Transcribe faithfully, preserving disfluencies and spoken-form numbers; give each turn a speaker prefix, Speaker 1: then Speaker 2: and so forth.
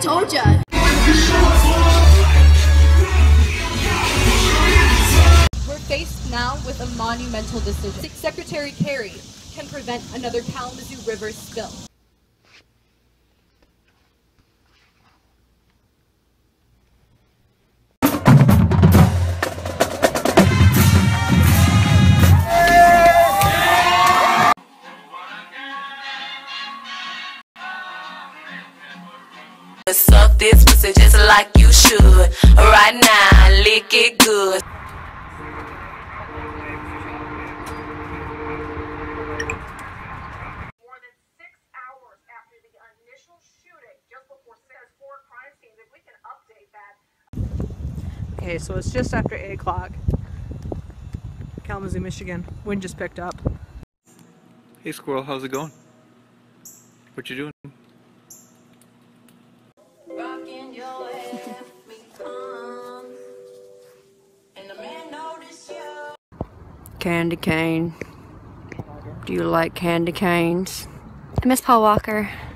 Speaker 1: told ya.
Speaker 2: We're faced now with a monumental decision. Secretary Kerry can prevent another Kalamazoo River spill.
Speaker 3: Suck this pussy just like you should. Right now, lick it good.
Speaker 4: More than six hours after the initial shooting, just before Sarah's four crime scenes, if we can update that.
Speaker 5: Okay, so it's just after eight o'clock. Kalamazoo, Michigan. Wind just picked up.
Speaker 6: Hey squirrel, how's it going? What you doing?
Speaker 7: Candy cane. Do you like candy canes? I miss Paul Walker.